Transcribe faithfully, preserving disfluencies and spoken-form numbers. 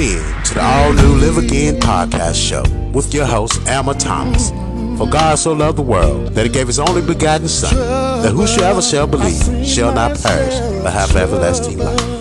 in to the all-new Live Again podcast show with your host, Alma Thomas. For God so loved the world that he gave his only begotten Son, that whosoever shall believe shall not perish but have everlasting life.